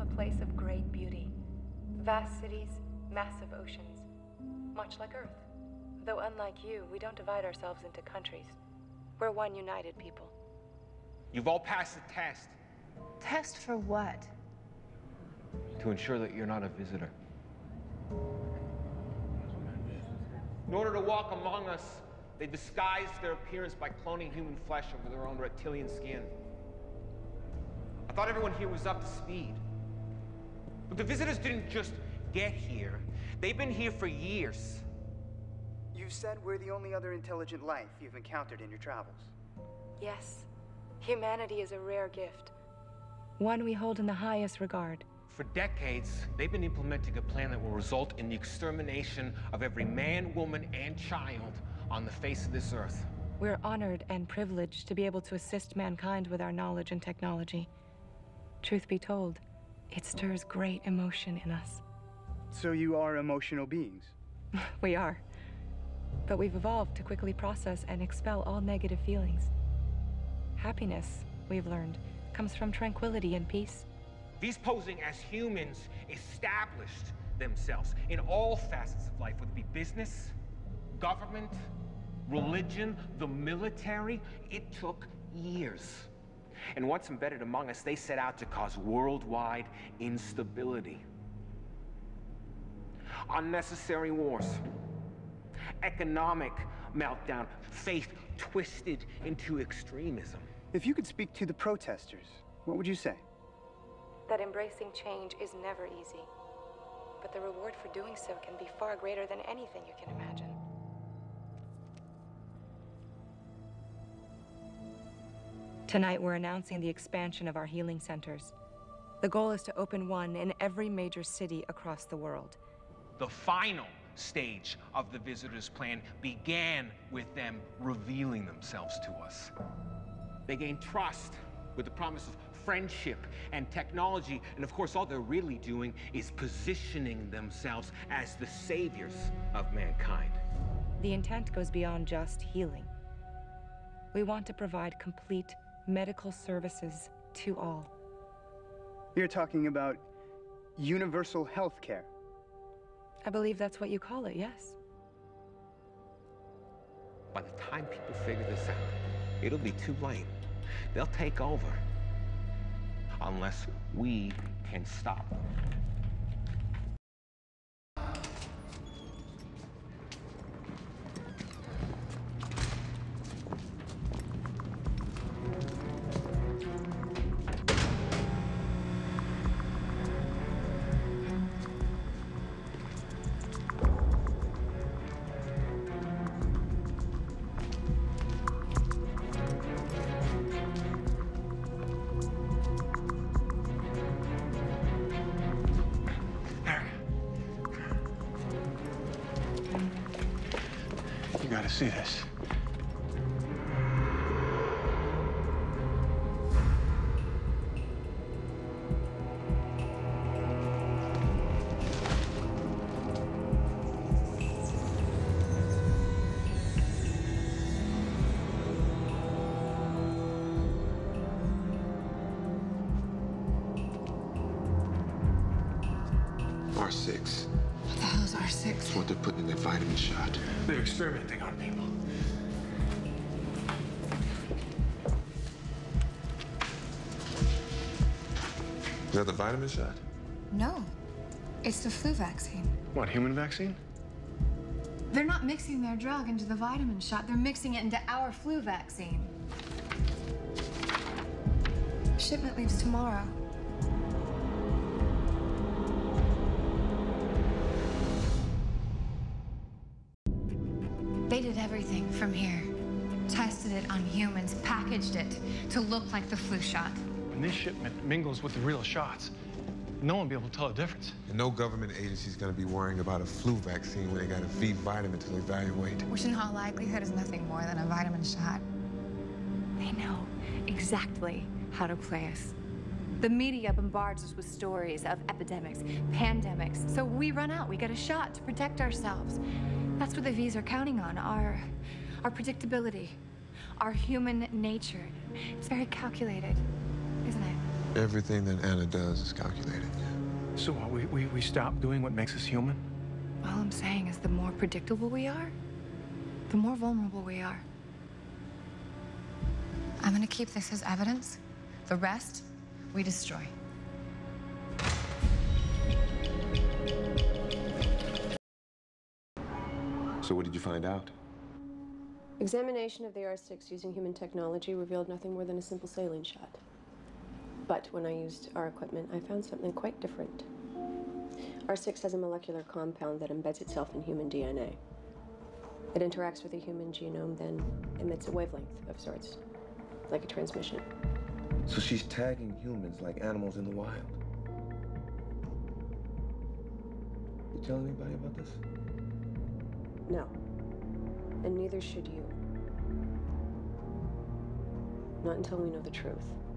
a place of great beauty. Vast cities, massive oceans. Much like Earth. Though unlike you, we don't divide ourselves into countries. We're one united people. You've all passed the test. Test for what? To ensure that you're not a visitor. In order to walk among us, they disguised their appearance by cloning human flesh over their own reptilian skin. I thought everyone here was up to speed. But the visitors didn't just get here. They've been here for years. You said we're the only other intelligent life you've encountered in your travels. Yes. Humanity is a rare gift. One we hold in the highest regard. For decades, they've been implementing a plan that will result in the extermination of every man, woman, and child on the face of this earth. We're honored and privileged to be able to assist mankind with our knowledge and technology. Truth be told, it stirs great emotion in us. So you are emotional beings? We are. But we've evolved to quickly process and expel all negative feelings. Happiness, we've learned, comes from tranquility and peace. These posing as humans established themselves in all facets of life, whether it be business, government, religion, the military. It took years. And once embedded among us, they set out to cause worldwide instability. Unnecessary wars, economic meltdown, faith twisted into extremism. If you could speak to the protesters, what would you say? That embracing change is never easy. But the reward for doing so can be far greater than anything you can imagine. Tonight, we're announcing the expansion of our healing centers. The goal is to open one in every major city across the world. The final stage of the visitors' plan began with them revealing themselves to us. They gained trust with the promise of friendship and technology, and of course all they're really doing is positioning themselves as the saviors of mankind. The intent goes beyond just healing. We want to provide complete medical services to all. You're talking about universal health care. I believe that's what you call it, yes. By the time people figure this out, it'll be too late. They'll take over. Unless we can stop them. You gotta see this. R6. What the hell is R6? That's what they're putting in their vitamin shot. They're experimenting on people. Is that the vitamin shot? No. It's the flu vaccine. What, human vaccine? They're not mixing their drug into the vitamin shot. They're mixing it into our flu vaccine. Shipment leaves tomorrow. They did everything from here. Tested it on humans, packaged it to look like the flu shot. When this shipment mingles with the real shots, no one will be able to tell the difference. And no government agency's gonna be worrying about a flu vaccine when they gotta feed vitamin to evaluate. Which in all likelihood is nothing more than a vitamin shot. They know exactly how to play us. The media bombards us with stories of epidemics, pandemics. So we run out, we get a shot to protect ourselves. That's what the V's are counting on, our predictability, our human nature. It's very calculated, isn't it? Everything that Anna does is calculated. So what, we stop doing what makes us human? All I'm saying is the more predictable we are, the more vulnerable we are. I'm gonna keep this as evidence. The rest, we destroy. So what did you find out? Examination of the R6 using human technology revealed nothing more than a simple saline shot. But when I used our equipment, I found something quite different. R6 has a molecular compound that embeds itself in human DNA. It interacts with the human genome, then emits a wavelength of sorts, like a transmission. So she's tagging humans like animals in the wild. You tell anybody about this? No. And neither should you. Not until we know the truth.